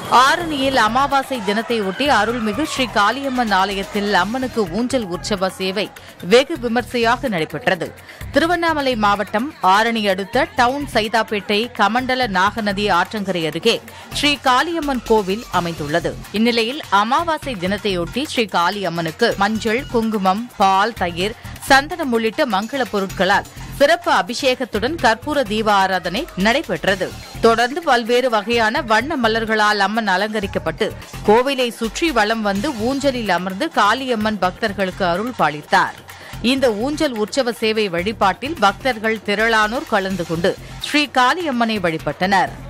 ஆரணியில் அமாவாசை தினத்தையொட்டி அருள்மிகு ஸ்ரீ காளியம்மன் ஆலயத்தில் அம்மனுக்கு ஊஞ்சல் உற்சவ சேவை வெகு விமர்சையாக நடைபெற்றது. திருவண்ணாமலை மாவட்டம் ஆரணி அடுத்த டவுன் சைதாப்பேட்டை கமண்டல நாகநதி ஆற்றங்கரை அருகே ஸ்ரீ காளியம்மன் கோவில் அமைந்துள்ளது. இந்நிலையில் அமாவாசை தினத்தையொட்டி ஸ்ரீ காளியம்மனுக்கு மஞ்சள், குங்குமம், பால், தயிர், சந்தனம் உள்ளிட்ட மங்கள பொருட்களால் சிறப்பு அபிஷேகத்துடன் கற்பூர தீப ஆராதனை நடைபெற்றது. தொடர்ந்து பல்வேறு வகையான வண்ண மலர்களால் அம்மன் அலங்கரிக்கப்பட்டு கோவிலை சுற்றி வலம் வந்து ஊஞ்சலில் அமர்ந்து காளியம்மன் பக்தர்களுக்கு அருள் பாலித்தார். இந்த ஊஞ்சல் உற்சவ சேவை வழிபாட்டில் பக்தர்கள் திரளானோர் கலந்து கொண்டு ஸ்ரீ காளியம்மனை வழிபட்டனர்.